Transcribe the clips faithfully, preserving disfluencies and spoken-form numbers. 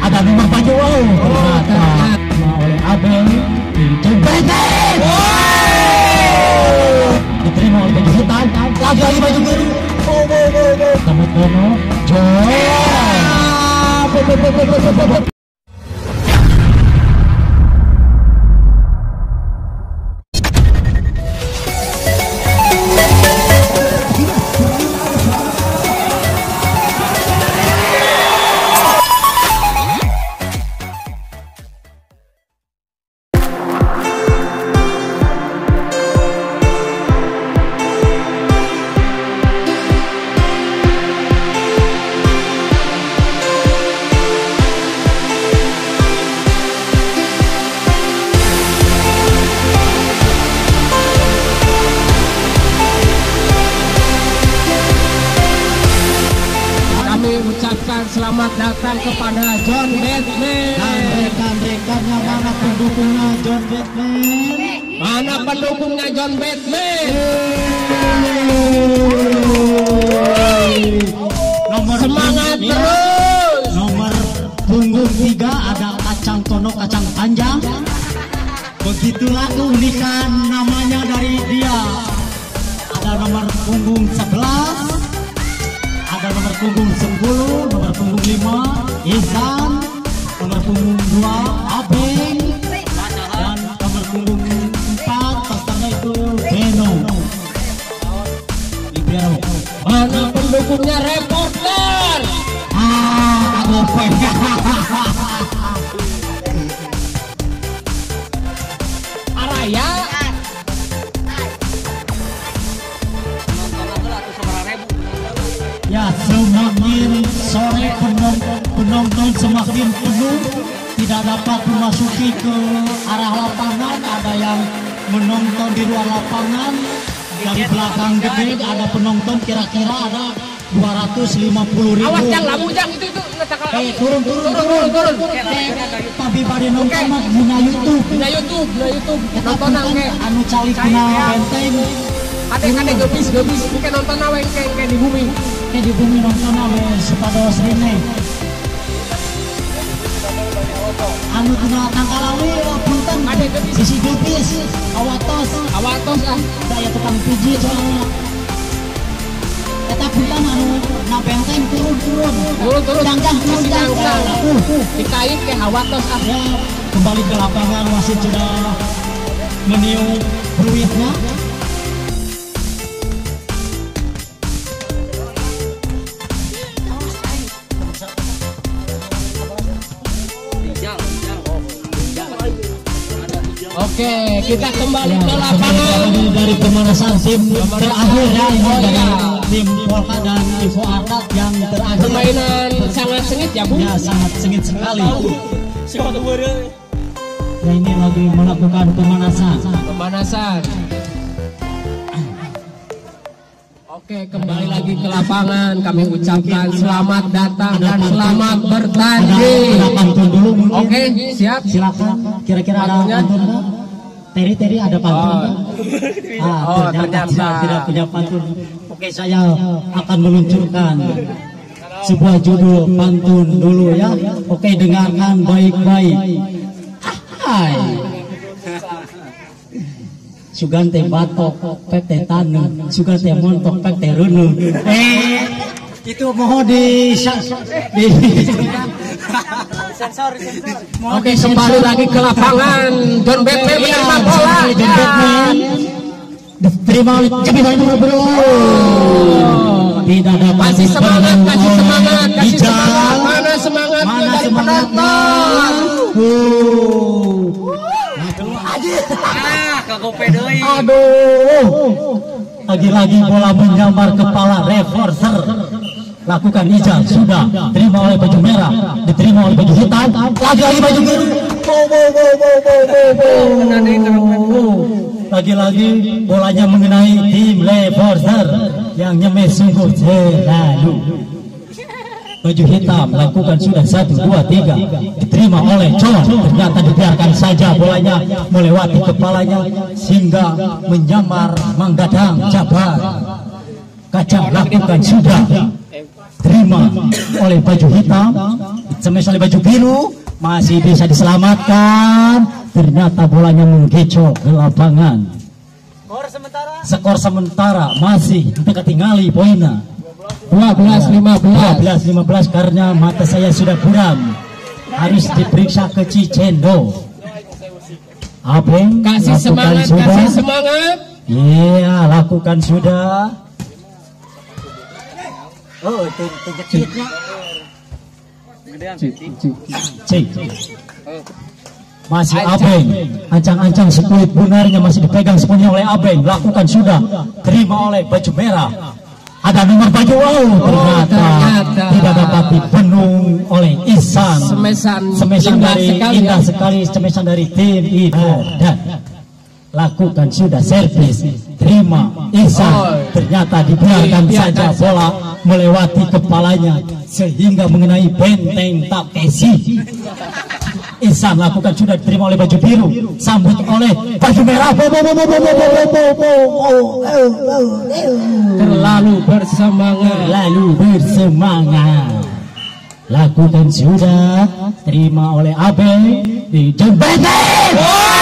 ada nomor baju wow ternyata oleh Abel dicobetin diterima oleh baju hitam lagi lagi baju biru Temu Tono Joy selamat datang kepada John Batman dan rekan-rekannya. Mana pendukungnya John Batman? Mana pendukungnya John Batman? Nomor semangat terus. Nomor punggung tiga ada kacang tono kacang panjang. Begitulah keunikan namanya dari dia. Ada nomor punggung sebelas. Ada nomor punggung sepuluh, nomor punggung lima, Ihsan, nomor punggung dua, Abeng, dan nomor punggung empat, pasalnya itu Beno. Libero. Mana pendukungnya reporter? Ah, aku pengen. Araya. Ya, semakin sore penonton, penonton semakin penuh, tidak dapat memasuki ke arah lapangan. Ada yang menonton di luar lapangan. Dari belakang gedung ada penonton kira-kira ada dua ratus lima puluh ribu. Awas jang, lamu jang itu itu. Eh turun turun turun turun. Eh tapi pada nonton mah guna YouTube. Guna YouTube, guna YouTube. Nonton nangke. Anu calik guna benteng. Adek-adek gebis gebis, bukan nonton aweng kayak di bumi. Kayak di bumi nonton awe sepados rene. Anu guna tangkalawi punten. Adek gebis. Sisi gebis. Awatos. Awatos ah. Daya tukang pijit soalnya. Kita punten anu na benteng turun turun. Turun turun. Jangan turun jangan. Dikait ke awatos ah. Ya kembali ke lapangan wasit sudah meniup peluitnya. Oke, kita kembali ya, ke lapangan dari pemanasan tim terakhir ya ini oh, dari ya. tim Polka dan Ivo Arnat yang terakhir. Permainan sangat sengit ya Bu? Ya sangat sengit sekali. Ya ini lagi melakukan pemanasan. Pemanasan. Oke, kembali lagi ke lapangan. Kami ucapkan selamat datang dan selamat bertanding. Ada pantun dulu mungkin. Oke, siap. Silakan. Kira-kira ada pantun nggak? Teri Teri ada pantun nggak? Oh. Ah, Oh, ternyata ternyata. tidak, tidak punya pantun. Oke, saya akan meluncurkan sebuah judul pantun dulu ya. Oke, dengarkan baik-baik. Hai. Sugan teh batok, pek teh taneng, sugan teh montok, pek teh reuneuh. Eh, itu mohon di di Sensor. Oke, kembali lagi ke lapangan. John Batman menerima bola. John Batman diterima oleh Cepi Bro Bro. Tidak ada Kasih semangat, kasih semangat, kasih Hijau. semangat. Mana semangat Mana dari semangatnya? penonton? Ah, kagope deui. Aduh, lagi-lagi bola menyambar kepala reverser. Lakukan ijab sudah terima oleh baju merah, diterima oleh baju hitam, lagi-lagi baju biru. Lagi-lagi bolanya mengenai tim reverser yang nyemes sungguh selalu. Baju hitam lakukan sudah satu dua tiga diterima oleh John, ternyata dibiarkan saja bolanya melewati kepalanya sehingga menyamar menggadang Jabar. Kacang lakukan sudah terima oleh baju hitam Semisal baju biru masih bisa diselamatkan. Ternyata bolanya menggecok ke lapangan. Skor sementara. Skor sementara masih kita tinggali poinnya. dua belas lima belas. dua belas lima belas karena mata saya sudah buram. Harus diperiksa ke Cicendo. Abeng Kasih semangat, sudah. kasih semangat. Iya, lakukan sudah. Oh, itu jekitnya. Cik. Masih Abeng, ancang-ancang sekulit bunarnya masih dipegang sepenuhnya oleh Abeng. Lakukan sudah, terima oleh baju merah. Ada nomor baju, oh ternyata, ternyata tidak dapat dipenuh oleh Ihsan. Semesan, semesan indah dari sekali, indah ya. sekali, semesan dari tim Ivo dan lakukan sudah servis, terima Ihsan. Oh, ternyata dibiarkan dibiarkan saja bola melewati kepalanya sehingga mengenai benteng Takeshi. Ihsan lakukan sudah diterima oleh baju biru, sambut oleh baju merah. Terlalu bersemangat. Lalu bersemangat. Lakukan sudah, terima oleh Abeng di jembatan.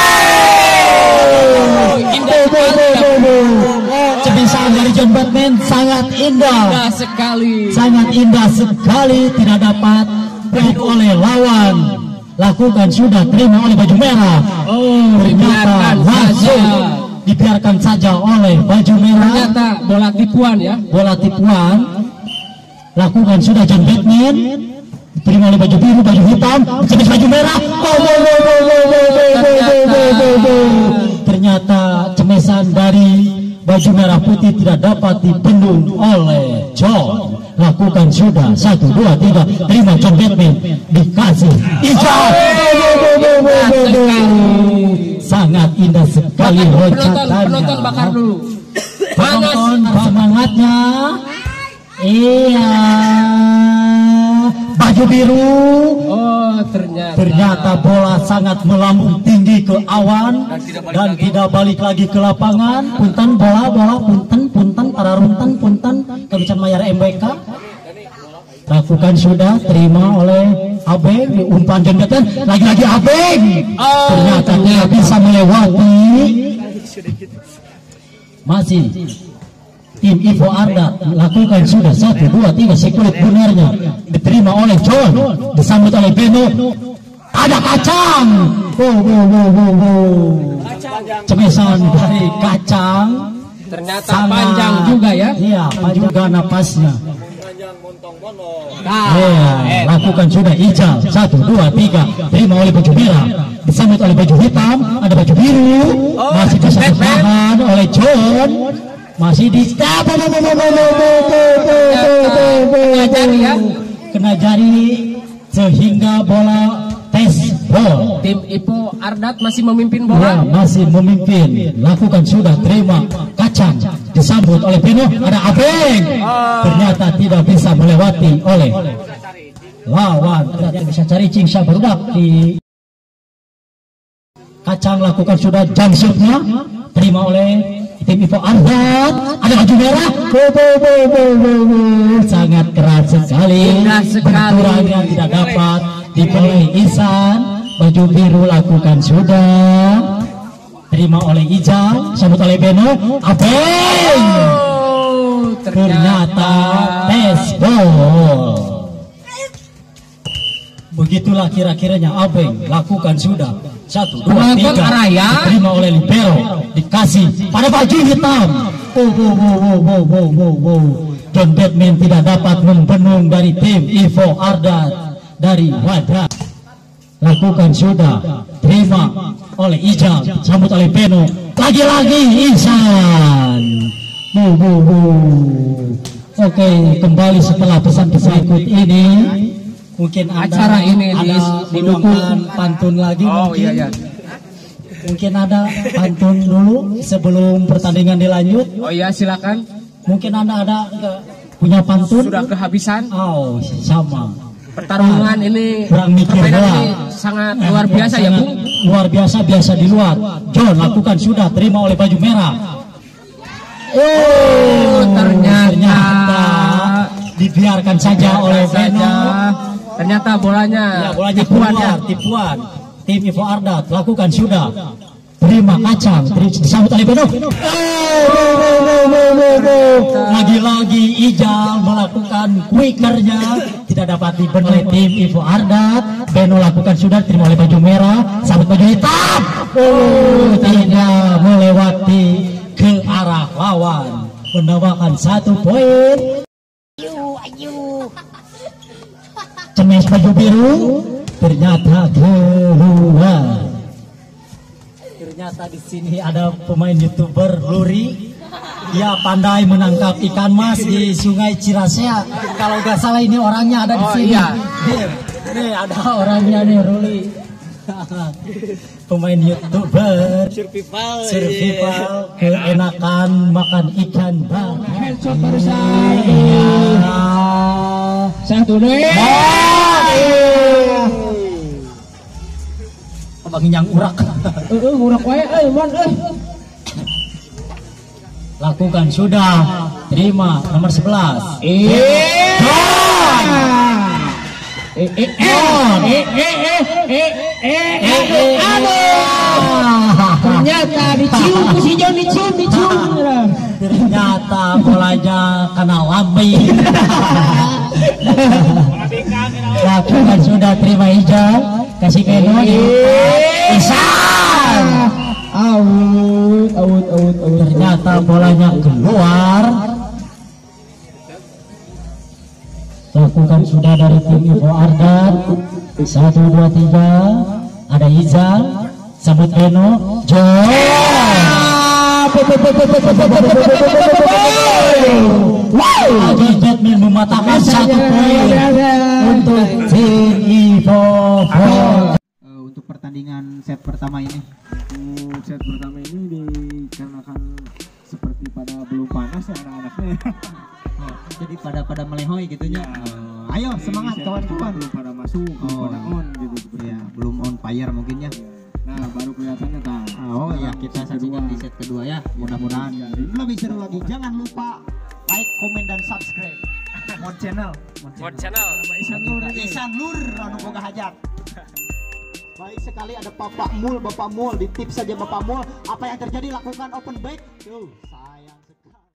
Cebisan dari John Batman sangat indah. Indah sekali. Sangat indah sekali, tidak dapat baik oleh lawan. Lakukan sudah, terima oleh baju merah. Oh, dibiarkan saja. Dibiarkan saja oleh baju merah. Ternyata bola tipuan ya. Bola tipuan. Lakukan sudah John Batman. Terima oleh baju biru, baju hitam, cepet baju merah. Ternyata cemesan dari baju merah putih tidak dapat dibendung oleh John. Lakukan sudah, satu, dua, tiga, terima John Batman, dikasih hijau. Sangat indah sekali loncatannya. Penonton bakar dulu. Penonton semangatnya. Iya. Baju biru. Oh, ternyata. Ternyata bola sangat melambung tinggi ke awan dan tidak balik lagi ke lapangan. Punten bola, bola, punten, punten, para runten, punten, kebicaraan mayar M B K. Lakukan sudah, terima oleh Abeng, umpan jembatan, lagi-lagi Abeng. Oh, ternyata dia bisa melewati. Masih tim Ivo Arda lakukan sudah satu, dua, tiga, sekulit bunarnya diterima oleh John, disambut oleh Beno. Ada kacang. Wow, wow, wow, wow, wow. Cemesan dari kacang. Ternyata sangat, panjang juga ya. Iya, panjang juga napasnya. Nah, Ya, eh, lakukan sudah hijau, satu, dua, tiga, terima oleh baju merah, disambut oleh baju hitam, ada baju biru, masih bisa bertahan oleh John, masih di kena jari ya, kena jari sehingga bola tes ball. tim Ipo Ardat masih memimpin Ya, bola. masih memimpin. Lakukan sudah, terima kacang, disambut oleh Pino, ada Abeng. Ternyata tidak bisa melewati oleh lawan. Tidak bisa cari cingsha berudak di kacang. Lakukan sudah jump shootnya, terima oleh tim Ivo Ardat. Ada baju merah. Bo, bo, bo, bo, bo, bo. Sangat keras sekali. Indah sekali. Benturannya tidak dapat diperoleh Ihsan. Baju biru lakukan sudah, terima oleh hijau, sambut oleh Beno. Abeng. Oh, Ternyata tes ball. Begitulah kira-kiranya Abeng lakukan sudah. Satu, dua, Penonton tiga. Araya. Diterima oleh libero, dikasih pada baju hitam. Oh, oh, oh, oh, oh, oh, oh, oh. John Batman tidak dapat membendung dari tim Ivo Ardat dari Wadah. Lakukan sudah, terima oleh Ijal, sambut oleh Beno. Lagi-lagi Ihsan. Bu, bu, bu. Oke, kembali setelah pesan-pesan berikut ini. Mungkin ada, Acara ini ada didukung meluangkan pantun lagi. Oh mungkin. iya iya. Mungkin ada pantun dulu sebelum pertandingan dilanjut. Oh iya, silakan. Mungkin Anda ada enggak punya pantun? Sudah kehabisan. Oh, sama. Pertarungan ini, Kurang mikir permainan bola. ini sangat luar biasa ya, Sangat Bung. Luar biasa, biasa di luar. John lakukan sudah, terima oleh baju merah. Oh, ternyata, dibiarkan saja oleh Beno. Ternyata bolanya. Ya, bolanya tipuan keluar, ya. tipuan. Tim Ivo Ardat lakukan sudah. Terima kacang, disambut oleh Beno. Lagi-lagi Ijal melakukan quickernya, tidak dapat dibenahi tim Ivo Ardat. Beno lakukan sudah, terima oleh baju merah, sambut baju hitam. Oh, tidak melewati ke arah lawan, menambahkan satu poin. Ayo, ayo. Cemes baju biru ternyata keluar. Ternyata di sini ada pemain YouTuber Luri. Dia pandai menangkap ikan mas di Sungai Cirasea. Kalau nggak salah ini orangnya ada di Oh, sini. iya. Nih, nih ada orangnya nih Ruli. Pemain YouTuber Survival. survival keenakan makan ikan bang. Headshot barusan. Satu deh. Bagi yang urak. Eh, ngurak wae euy, mon euy. Lakukan sudah. Terima nomor sebelas. Eh. Eh, eh, eh, eh, eh, eh, eh, eh, aduh, ternyata dicium, ku si John dicium, dicium. Ternyata bolanya kena lambe. Lakukan sudah, terima hijau, kasih Beno. Isan. Awut, awut, awut, awut. Ternyata bolanya keluar. Lakukan sudah dari tim Ivo Ardat. Satu, dua, tiga. Ada Iza, sambut Beno. Jom. Lagi Jetmin mematahkan satu poin untuk tim Ivo. Untuk pertandingan set pertama ini. Untuk set pertama ini dikarenakan seperti pada belum panas ya anak-anaknya. Jadi pada pada melehoy gitunya. Uh, ayo semangat kawan-kawan. Belum pada masuk, belum Oh. pada on gitu seperti. Ya, belum on fire mungkin ya. Nah, baru kelihatannya tak. Oh ya, kita saksikan di set kedua ya. Mudah-mudahan lebih seru lagi. Jangan lupa like, komen dan subscribe. Mon channel. Mod channel. Isan Lur, Isan Lur anu boga hajat. Baik sekali ada Bapak Mul, Bapak Mul, di tips saja Bapak Mul. Apa yang terjadi lakukan open back. Tuh, saya